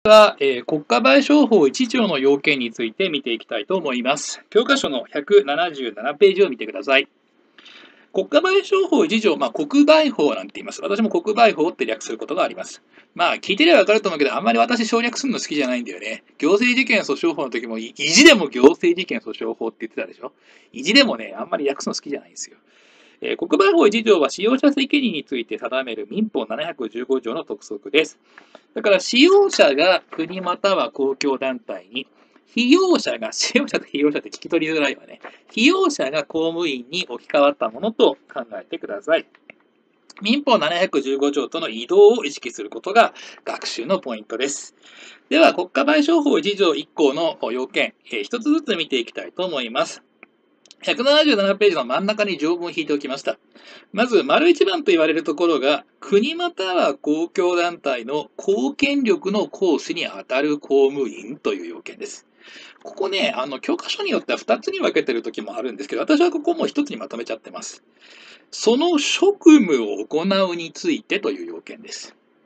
は、国家賠償法1条の要件について見ていきたいと思います。教科書の177ページを見てください。国家賠償法1条、国賠法なんて言います。私も国賠法って略することがあります。聞いてればわかると思うけど、あんまり私省略するの好きじゃないんだよね。行政事件訴訟法の時も、意地でも行政事件訴訟法って言ってたでしょ。意地でもね、あんまり略すの好きじゃないんですよ。国賠法1条は使用者責任について定める民法715条の督則です。だから使用者が国または公共団体に、使用者と被用者って聞き取りづらいわね。被用者が公務員に置き換わったものと考えてください。民法715条との移動を意識することが学習のポイントです。では、国家賠償法1条1項の要件、一つずつ見ていきたいと思います。177ページの真ん中に条文を引いておきました。まず、丸一番と言われるところが、国または公共団体の公権力の行使にあたる公務員という要件です。ここね、教科書によっては2つに分けてる時もあるんですけど、私はここも1つにまとめちゃってます。その職務を行うについてという要件です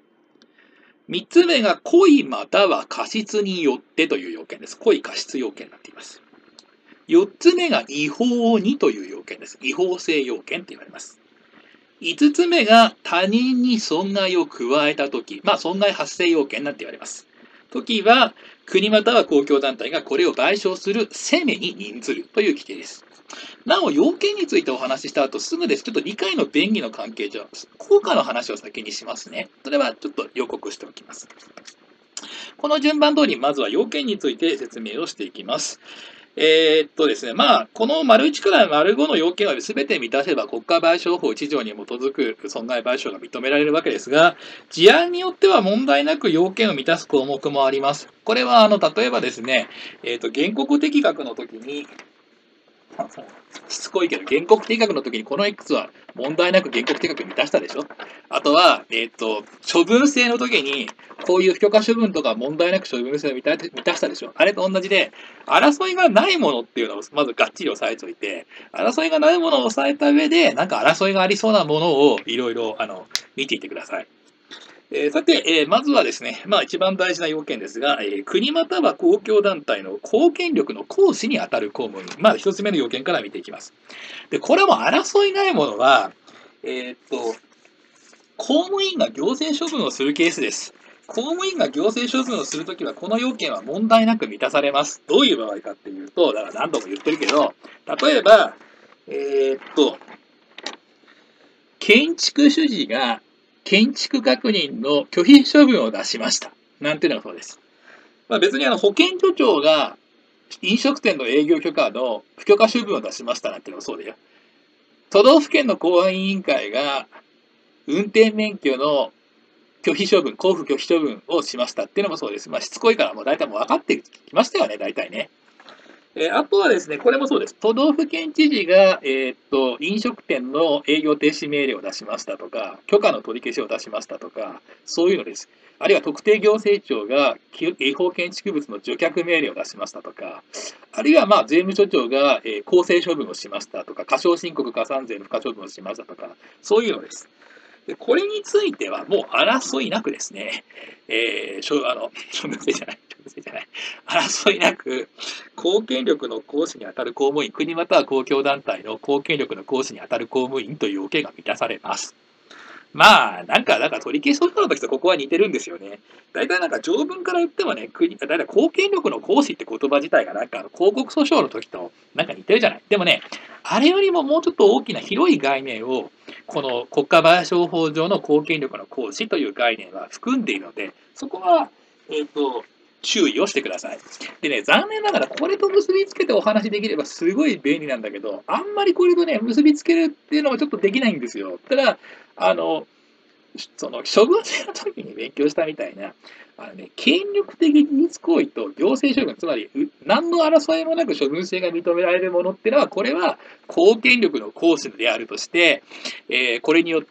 。3つ目が故意または過失によってという要件です。故意過失要件になっています。4つ目が違法にという要件です。違法性要件と言われます。5つ目が他人に損害を加えたとき、損害発生要件なんて言われます。時は、国または公共団体がこれを賠償する責めに任ずるという規定です。なお、要件についてお話しした後、すぐです。ちょっと理解の便宜の関係上、効果の話を先にしますね。それはちょっと予告しておきます。この順番通り、まずは要件について説明をしていきます。ですね、この丸1から丸5の要件は全て満たせば国家賠償法1条に基づく損害賠償が認められるわけですが、事案によっては問題なく要件を満たす項目もあります。これは例えばですね、原告適格の時に、しつこいけど、原告適格の時にこの X は問題なく原告適格満たしたでしょ。あとは、処分制の時に、こういう不許可処分とか問題なく処分制を満たしたでしょ。あれと同じで、争いがないものっていうのをまずがっちり押さえておいて、争いがないものを押さえた上で、なんか争いがありそうなものをいろいろ見ていってください。さて、まずはですね、一番大事な要件ですが、国または公共団体の公権力の行使にあたる公務員、一つ目の要件から見ていきます。で、これはもう争いないものは、公務員が行政処分をするケースです。公務員が行政処分をするときは、この要件は問題なく満たされます。どういう場合かっていうと、だから何度も言ってるけど、例えば、建築主事が建築確認の拒否処分を出しました。なんていうのがそうです。別に保健所長が飲食店の営業許可の不許可処分を出しましたなんていうのもそうだよ。都道府県の公安委員会が運転免許の拒否処分、交付拒否処分をしましたっていうのもそうです。しつこいからもう大体もう分かってきましたよね、大体ね。あとはですね、これもそうです。都道府県知事が、飲食店の営業停止命令を出しましたとか、許可の取り消しを出しましたとか、そういうのです。あるいは特定行政庁が違法建築物の除却命令を出しましたとか、あるいは税務署長が、公正処分をしましたとか、過少申告加算税の不可処分をしましたとか、そういうのです。でこれについてはもう争いなくですね、処分制じゃない、争いなく、公権力の行使にあたる公務員、国または公共団体の公権力の行使にあたる公務員という要件が満たされます。だから取り消し訴訟の時とここは似てるんですよね。大体条文から言ってもね、大体公権力の行使って言葉自体が広告訴訟の時と似てるじゃない。でもね、あれよりももうちょっと大きな広い概念を、この国家賠償法上の公権力の行使という概念は含んでいるので、そこは、注意をしてください。でね、残念ながらこれと結びつけてお話できればすごい便利なんだけど、あんまりこれとね、結びつけるっていうのはちょっとできないんですよ。ただ、その処分制の時に勉強したみたいな、権力的事実行為と行政処分、つまり何の争いもなく処分制が認められるものっていうのは、これは公権力の行使であるとして、これによって、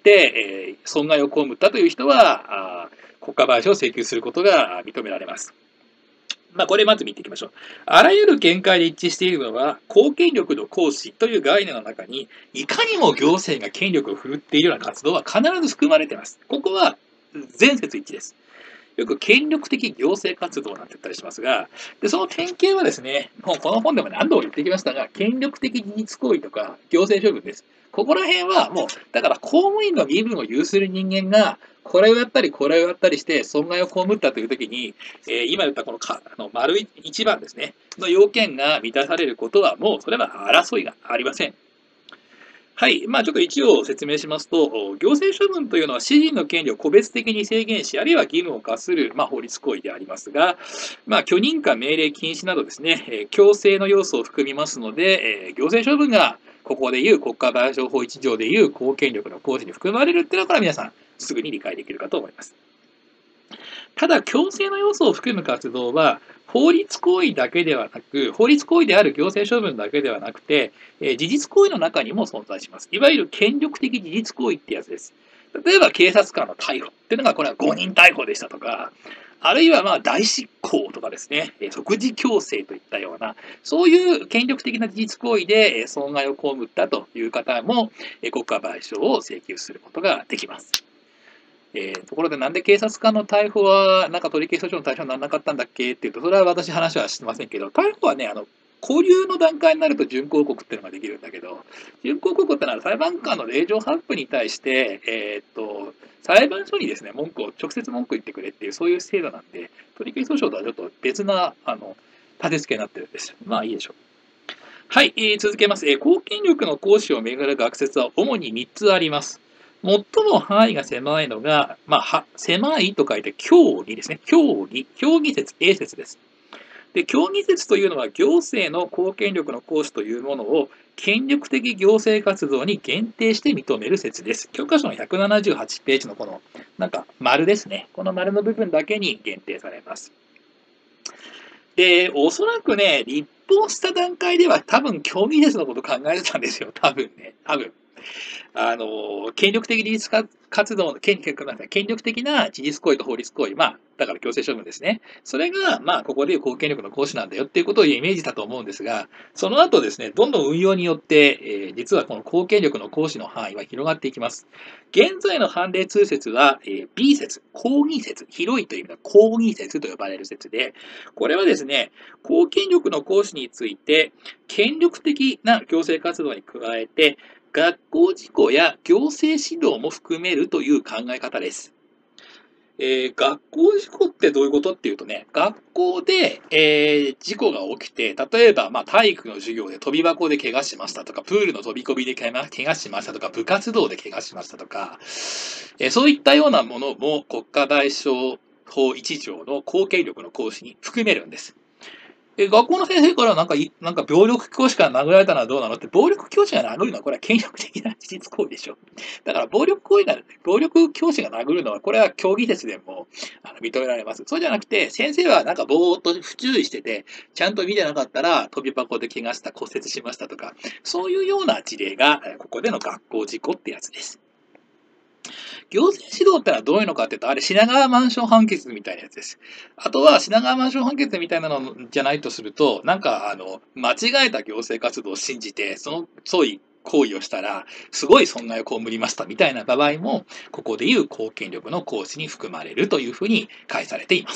損害を被ったという人は、国家賠償を請求することが認められます。これまず見ていきましょう。あらゆる見解で一致しているのは、公権力の行使という概念の中に、いかにも行政が権力を振るっているような活動は必ず含まれています。ここは全説一致です。 よく権力的行政活動なんて言ったりしますが、でその典型はですね、もうこの本でも何度も言ってきましたが、権力的事実行為とか行政処分です。ここら辺はもう、だから公務員の身分を有する人間が、これをやったり、これをやったりして、損害を被ったというときに、今言ったこの丸一番ですね、の要件が満たされることは、もうそれは争いがありません。はい。ちょっと一応説明しますと、行政処分というのは、私人の権利を個別的に制限し、あるいは義務を課する、法律行為でありますが、許認可、命令、禁止などですね、強制の要素を含みますので、行政処分が、ここでいう国家賠償法1条でいう公権力の行使に含まれるっていうのは、これは皆さん、すぐに理解できるかと思います。ただ、強制の要素を含む活動は、法律行為だけではなく、法律行為である行政処分だけではなくて、事実行為の中にも存在します。いわゆる権力的事実行為ってやつです。例えば、警察官の逮捕っていうのが、これは誤認逮捕でしたとか、あるいは代執行とかですね、即時強制といったような、そういう権力的な事実行為で損害を被ったという方も、国家賠償を請求することができます。ところで、なんで警察官の逮捕は、なんか取り消し訴訟の対象にならなかったんだっけっていうと、それは私話はしてませんけど、逮捕はね、拘留の段階になると準抗告っていうのができるんだけど、準抗告ってのは裁判官の令状発布に対して、裁判所にですね、直接文句言ってくれっていう、そういう制度なんで、取り消し訴訟とはちょっと別な、立て付けになってるんです。まあいいでしょう。はい、続けます。公権力の行使をめぐる学説は主に3つあります。最も範囲が狭いのが、狭いと書いて協議ですね。協議説、A 説です。で、協議説というのは行政の公権力の行使というものを権力的行政活動に限定して認める説です。教科書の178ページのこの、丸ですね。この丸の部分だけに限定されます。で、おそらくね、立法した段階では多分協議説のこと考えてたんですよ。多分ね。多分。権力的事実活動の、権力的な事実行為と法律行為、だから強制処分ですね。それが、ここでいう公権力の行使なんだよっていうことをイメージだと思うんですが、その後ですね、どんどん運用によって、実はこの公権力の行使の範囲は広がっていきます。現在の判例通説は、B 説、公議説、広いという意味の公議説と呼ばれる説で、これはですね、公権力の行使について、権力的な行政活動に加えて、学校事故や行政指導も含めるという考え方です。学校事故ってどういうことっていうとね、学校で、事故が起きて、例えば、体育の授業で跳び箱で怪我しましたとか、プールの飛び込みで怪我しましたとか、部活動で怪我しましたとか、そういったようなものも国家賠償法1条の公権力の行使に含めるんです。学校の先生からなんか暴力教師から殴られたのはどうなのって、暴力教師が殴るのはこれは権力的な事実行為でしょ。だから暴力教師が殴るのはこれは競技説でも認められます。そうじゃなくて、先生はなんかぼーっと不注意してて、ちゃんと見てなかったら飛び箱で怪我した、骨折しましたとか、そういうような事例がここでの学校事故ってやつです。行政指導ってのはどういうのかっていうと、あれ品川マンション判決みたいなやつです。あとは品川マンション判決みたいなのじゃないとすると、間違えた行政活動を信じて、そういう行為をしたら、すごい損害を被りましたみたいな場合も、ここでいう公権力の行使に含まれるというふうに解されています。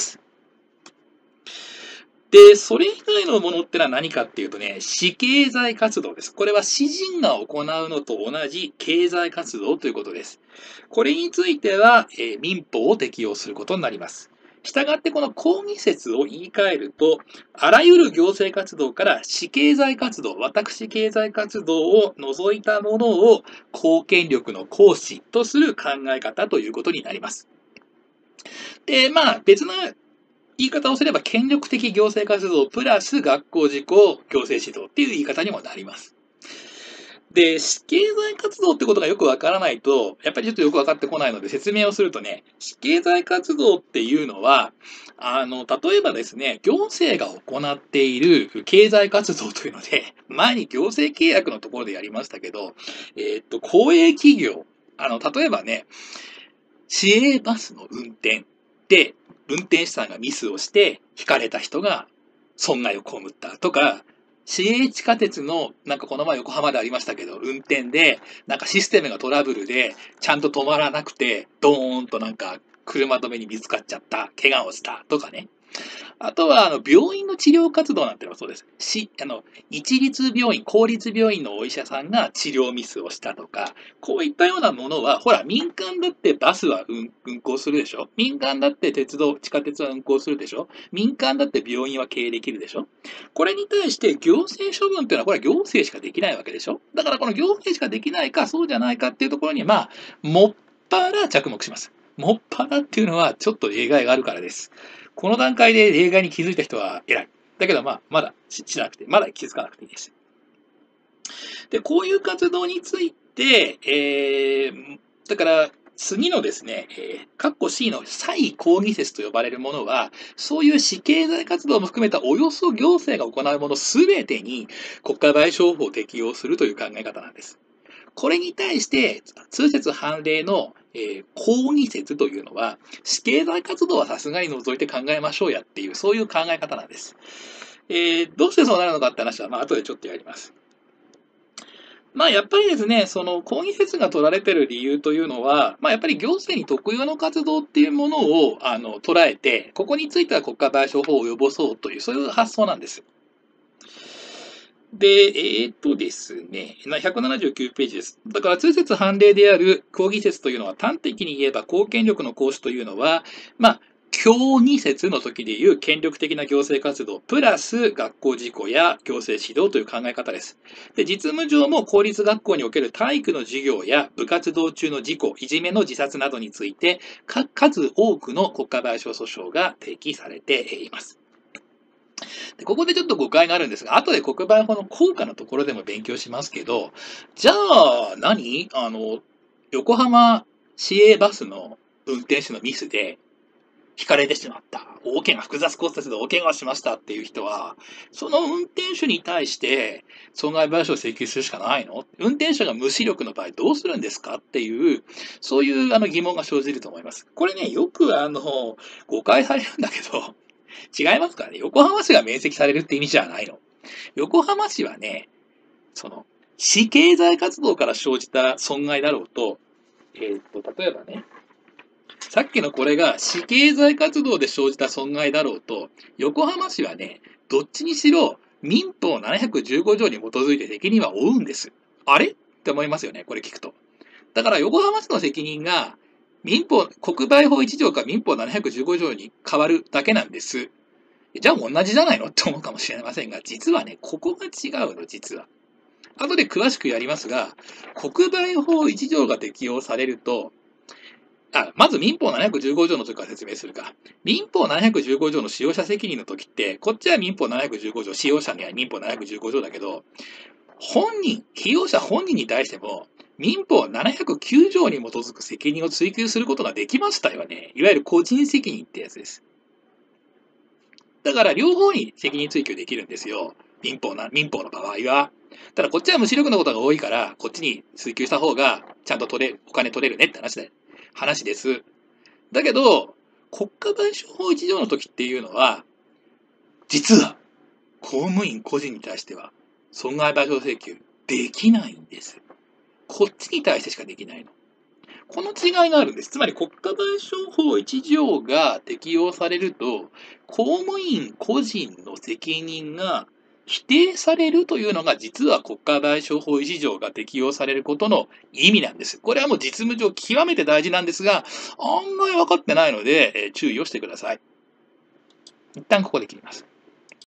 で、それ以外のものってのは何かっていうとね、私経済活動です。これは私人が行うのと同じ経済活動ということです。これについては、民法を適用することになります。したがってこの公議説を言い換えると、あらゆる行政活動から私経済活動、私経済活動を除いたものを公権力の行使とする考え方ということになります。で、別な言い方をすれば、権力的行政活動プラス学校事故行政指導っていう言い方にもなります。で、私経済活動ってことがよくわからないと、やっぱりちょっとよくわかってこないので説明をするとね、私経済活動っていうのは、例えばですね、行政が行っている経済活動というので、前に行政契約のところでやりましたけど、公営企業、例えばね、市営バスの運転で、運転手さんがミスをして、引かれた人が損害を被ったとか、市営地下鉄の、この前横浜でありましたけど、運転で、システムがトラブルで、ちゃんと止まらなくて、ドーンと車止めに見つかっちゃった、怪我をしたとかね。あとは、病院の治療活動なんてのもそうです。一律病院、公立病院のお医者さんが治療ミスをしたとか、こういったようなものは、ほら、民間だってバスは運行するでしょ。民間だって地下鉄は運行するでしょ。民間だって病院は経営できるでしょ。これに対して行政処分っていうのは、これは行政しかできないわけでしょ。だからこの行政しかできないか、そうじゃないかっていうところに、もっぱら着目します。もっぱらっていうのは、ちょっと例外があるからです。この段階で例外に気づいた人は偉い。だけどまだ知らなくて、まだ気づかなくていいです。で、こういう活動について、だから、次のですね、括弧 C の再抗議説と呼ばれるものは、そういう私経済活動も含めたおよそ行政が行うものすべてに国家賠償法を適用するという考え方なんです。これに対して、通説判例の、抗議説というのは、私経済活動はさすがに除いて考えましょうやっていう、そういう考え方なんです。どうしてそうなるのかって話は、後でちょっとやります。やっぱりですね、その抗議説が取られている理由というのは、やっぱり行政に特有の活動っていうものを捉えて、ここについては国家賠償法を及ぼそうという、そういう発想なんです。で、ですね、179ページです。だから、通説判例である抗議説というのは、端的に言えば、公権力の行使というのは、協議説の時でいう権力的な行政活動、プラス学校事故や行政指導という考え方です。で、実務上も公立学校における体育の授業や部活動中の事故、いじめの自殺などについて、数多くの国家賠償訴訟が提起されています。でここでちょっと誤解があるんですが、後で国賠法の効果のところでも勉強しますけど、じゃあ横浜市営バスの運転手のミスで引かれてしまった。大怪我、複雑骨折で大怪我をしましたっていう人は、その運転手に対して損害賠償を請求するしかないの？運転手が無視力の場合どうするんですかっていう、そういう疑問が生じると思います。これね、よく誤解されるんだけど、違いますからね。横浜市が免責されるって意味じゃないの。横浜市はね、市経済活動から生じた損害だろうと、例えばね、さっきのこれが市経済活動で生じた損害だろうと、横浜市はね、どっちにしろ民法715条に基づいて責任は負うんです。あれって思いますよね、これ聞くと。だから横浜市の責任が国賠法1条か民法715条に変わるだけなんです。じゃあ同じじゃないのって思うかもしれませんが、実はね、ここが違うの、実は。後で詳しくやりますが、国賠法1条が適用されると、まず民法715条の時から説明するか。民法715条の使用者責任の時って、こっちは民法715条、使用者には民法715条だけど、被用者本人に対しても、民法709条に基づく責任を追及することができましたよね。いわゆる個人責任ってやつです。だから両方に責任追及できるんですよ。民法の場合は。ただこっちは無視力のことが多いから、こっちに追及した方がちゃんとお金取れるねって話です。だけど、国家賠償法1条の時っていうのは、実は公務員個人に対しては損害賠償請求できないんです。こっちに対してしかできないの。この違いがあるんです。つまり国家賠償法1条が適用されると、公務員個人の責任が否定されるというのが、実は国家賠償法1条が適用されることの意味なんです。これはもう実務上極めて大事なんですが、案外分かってないので、注意をしてください。一旦ここで切ります。